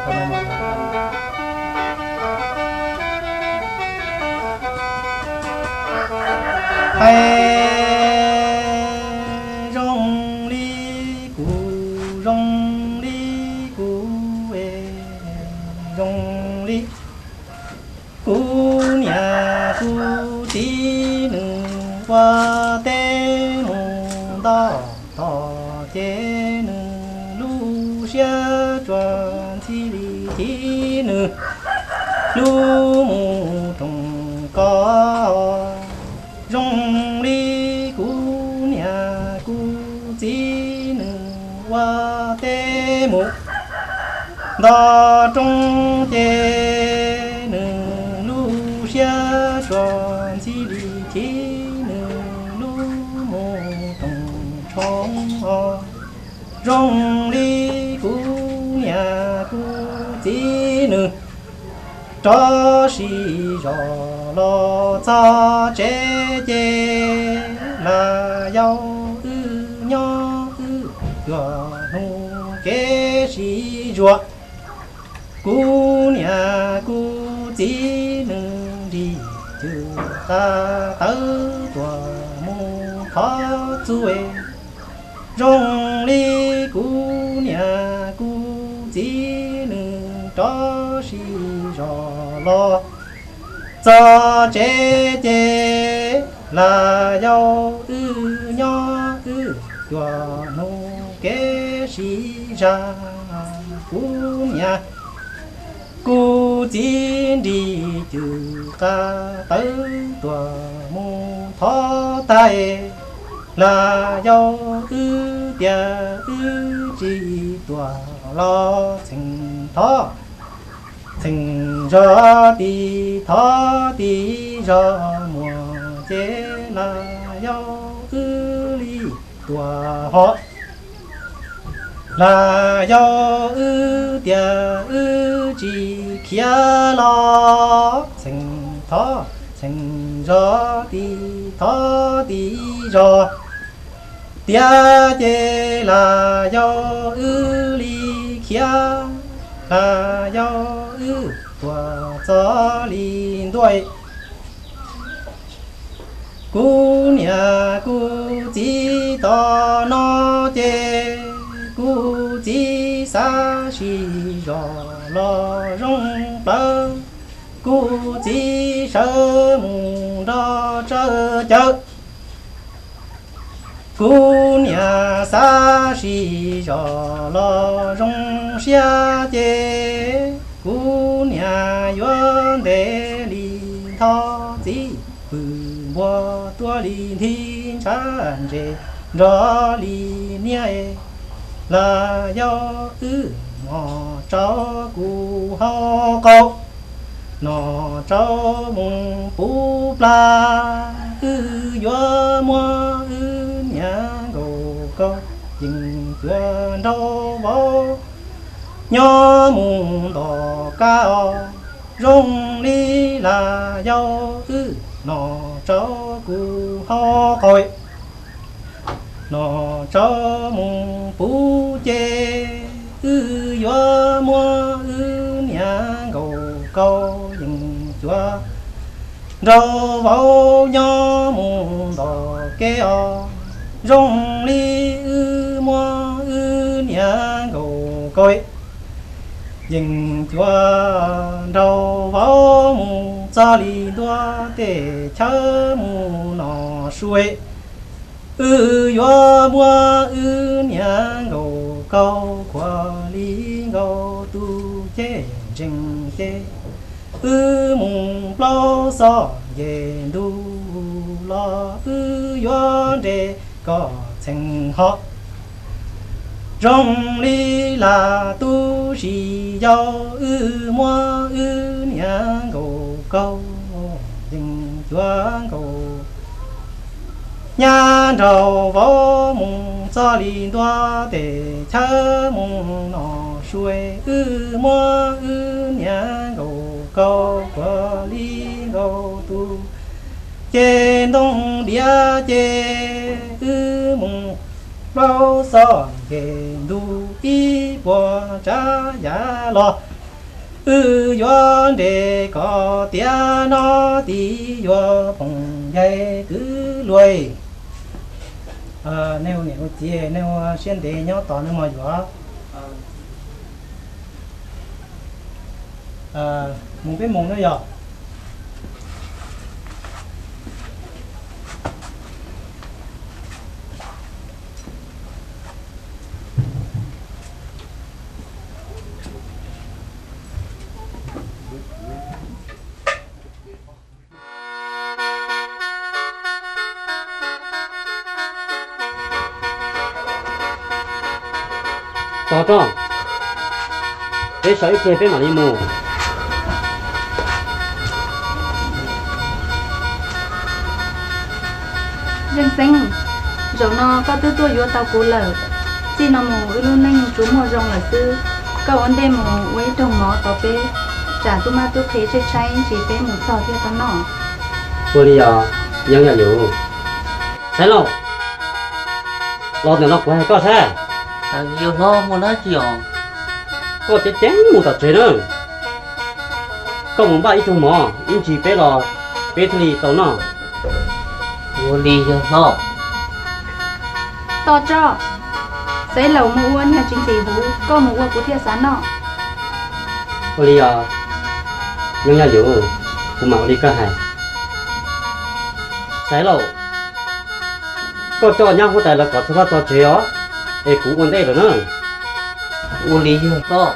rong ly cu rong ly cu nhà cu tí nữ qua tê mùng đỏ tỏ chế nữ lu xe chuẩn thi lý tí nữ lu mù trùng có rong ly cu nhà cu tí nữ qua tê mùng đỏ trong chế nữ lu xe chuẩn thi lý tí nữ lu mù trùng trong rong ly cu nhà cu tí nữ cho si rõ lo cho chế chế là yêu nhau vừa nu kế si ruột cu nhà cu tí nữ đi chưa ta tới tua mu khó chuối rong ly cu nhà cu tí nữ cho si rõ lo cho chế chế là yêu nhau vừa nu kế si ra cu nhà cu chín đi từ ta tới tua mu thó tay là yêu tia chỉ tua lo tình thó tình ra đi thó đi ra mùa chế là yêu ly tua họ là yêu tia chỉ kia lo tình thó tình ra đi thó đi ra tia chế là yêu ly kia là yêu tua cho linh đuôi cu nhà cu chỉ to nó chế cu chỉ xa xì rõ lo rong bơ cu chỉ sợ mù đó chờ chờ cu nhà xa xì rõ lo rong xia chế cu nhà yuan để li thọ gì bùa tua li thiên tràn rề rõ li nhẹ là do mò cho cu ho câu nó cho mùng pu pla yo mua nhà gầu câu dừng chuyện đâu bao nhớ mùng đỏ cao rong ly là do nó cho cu ho coi nó cho mùng pu chê yo mua nhà gầu câu dừng chua rau vào nhớ mùng đỏ keo rong ly mua nhà gầu coi dừng chua rau vào mùng gia li đua để chớ mù nó suy yo mua nhà gầu câu qua li gầu tu chế trình chế mùng bao so về đu lo yo để có thành họ rong ly là tu sĩ giao mua nhà gầu câu dừng chua gầu nhà đầu võ mùng gia li đoa để chớ mùng nó suy mua nhà gầu câu qua li gầu tu trên đông địa chế mùng bao so về đu y bùa trả giá lo yuan để có tiền nó tí yo bông dây cứ lùi nếu chị nếu xuyên để nhau tỏ nữa mà gió muốn biết mùng nữa giờ tao cho để sợi kia bên mà đi mù rừng xanh rồi nó có tư tuổi vô tàu cố lở chỉ nó mù luôn nên chú mùa rong là sư cậu anh đem mù với trồng mỏ tàu bê trả tu ma tu khế chơi chay chỉ bê mù sò theo tao nọ cô đi à nhưng nhà nhiều thấy không lo tiền nó quay có thế nhiều lo mua nó chiều có cái chén một tờ chơi nữa có một ba ít trồng mỏ in chỉ bê lò bê thì tàu nọ mua đi cho lo to cho sẽ lẩu mù uốn là chính gì hú có mù uốn của thiên sản nọ cô đi à nhưng nhà nhiều cũng mạo đi cả hai thấy đâu có cho nhau có tài là có số cho chơi ó để cũng vấn đề rồi nữa mua đi cho lo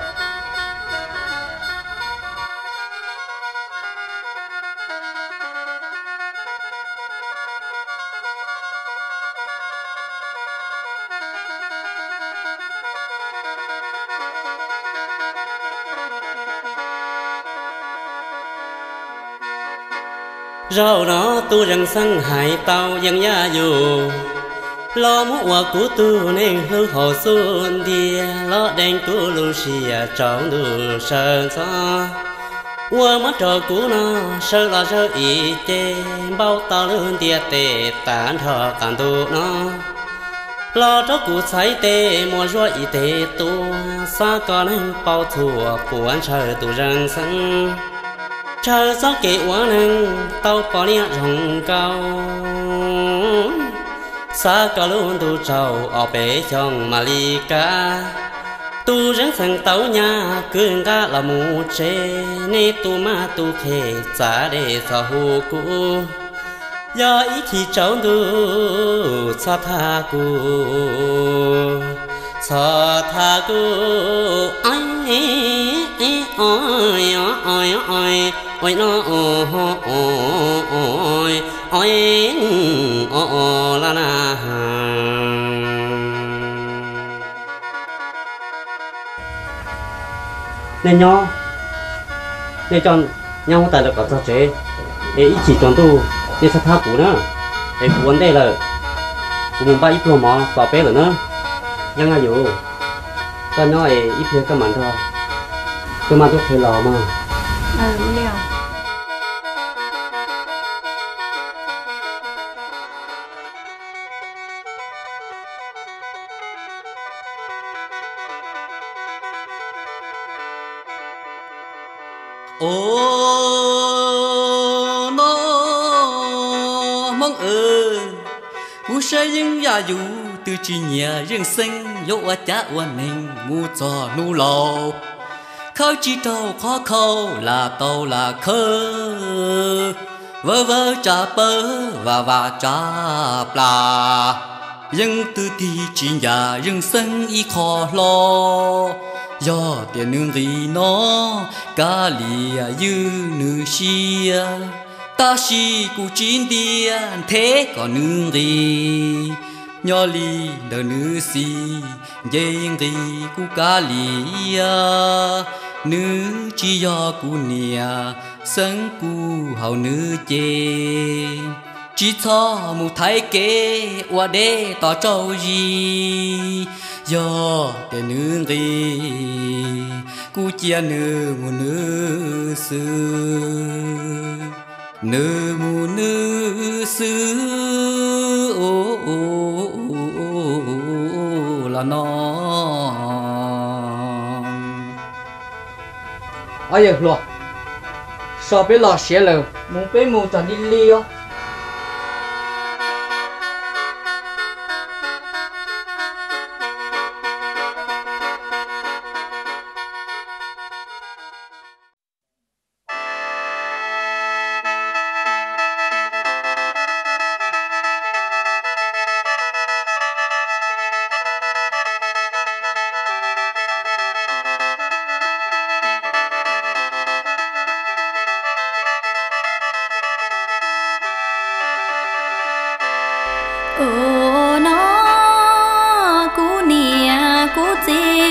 rau đó tu răng xăng hải tàu dân nhà dù lo mua hoa của tu nên hư hồ xuân địa lo đen của Lucia trong đủ sơn gió hoa mất trò của nó sơ là sơ ý chê bao tao lớn địa tệ tán thọ tàn tu nó lo cho cụ sai tê mua ruột ý tê tu xa con anh bao thua của anh trời tu răng xăng chờ gió kệ quá nâng tao bỏ đi rồng cao xa cả luôn tu trầu ở bể trong mà ly ca tu răng sang tao nhà cứ ga là mù chê nê tu ma tu khề trả để cho hù cụ giờ ý thì cháu tu xa tha cụ xa tha cụ anh ôi ôi ôi ôi nó ôi ôi la la nên nhau để chọn nhau tại là có cho chế để ý chỉ chọn tu để sát thác cũ nữa để vấn đề là cũng muốn ba ít đồ mỏ bảo bé rồi nữa nhưng mà dù con nói ít thế các bạn thôi cơ mà tôi thấy lò mà liều ô nó mong cú say những nhà dù từ chỉ nhà riêng sinh dẫu ở cha của mình ngu trò nu lầu khâu chỉ tàu khó khâu là tàu là khơ vơ vơ trả bơ và trả plà nhưng từ thì chỉ nhà riêng sinh y khó lo do tiền nương gì nó cả lìa như nữ xia ta si cụ chín tiền thế còn nương gì nhỏ li đờ nữ si dây gì cụ cả lìa nữ chỉ do cụ nia sân cụ hậu nữ chê chỉ cho một thái kế qua đê tỏ trâu gì do để nương gì cụ chia nữ một nữ sư nữ một nữ sư là non ôi giờ lo so với lò xé lờ muốn bé muốn chọn đi liêu ô nó cú nia cú chi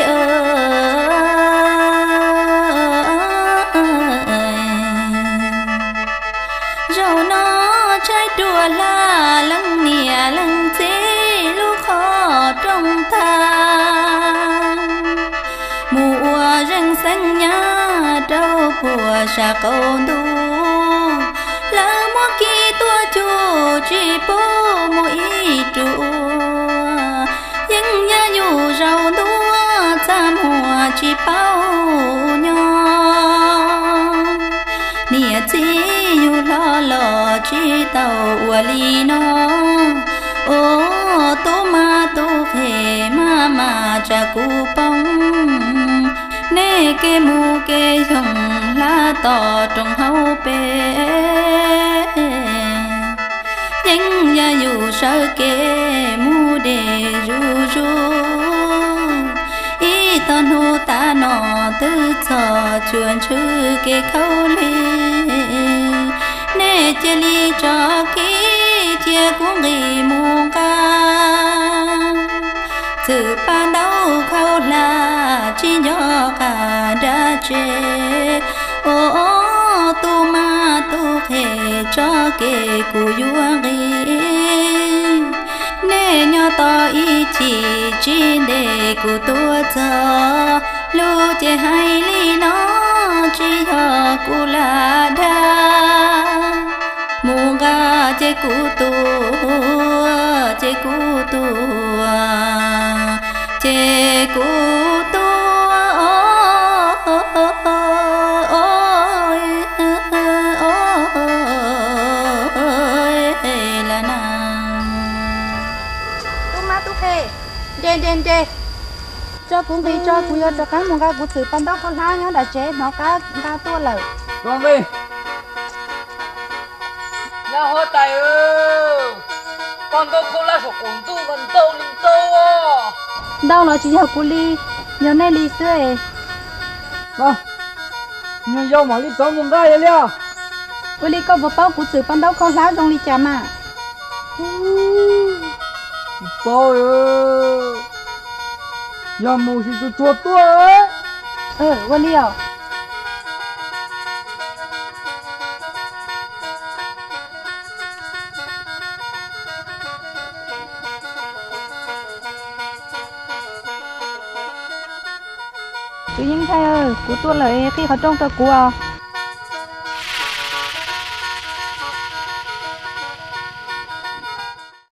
rồi nó trái đùa la lăng nia lăng chi lúc khó trong thang mùa rừng xanh nhá đâu của xa câu đu là mua kỳ tua chu chỉ bố mỗi trụ những nhà nhu rau đua cha mùa chỉ bao nhỏ nia chỉ nhu lo lo chỉ tàu uli nó ô tô hề mà cha cu bông nè ke mu ke hồng lá to trong hậu bể những nhà dù sợ ke mu để ru ý ton hồ ta nọ tư thọ chuồn chữ ke khâu li nè chia li cho ki chia cũng đi muôn ca từ ban đầu khâu là chỉ nhỏ cả đã chết ô tu ma tu khề cho kê cu yuang nè nhỏ to ý chỉ để cu tua cho lu che hai li nó chỉ nhỏ cu là đa mua ga che cu tua che cu tua che cu đen cho cũng vì cho cũng cho cái một cái của sự ban đó con lá nhá đã chế nó cá tua lẩu con đi nhà hoa tài ơi con đâu không lá sổ cùng tu còn đâu linh đâu à đâu nó chỉ học của ly nhớ này ly xưa ấy vâng nhưng dâu mà ly sống dùng gai vậy liao của ly có một bao của sự ban đó con lá trong ly chả mà bao ơi nhà mù thì tôi chuột tôi ấy của ly à chú những thay ơi của tôi là khi họ trông cho của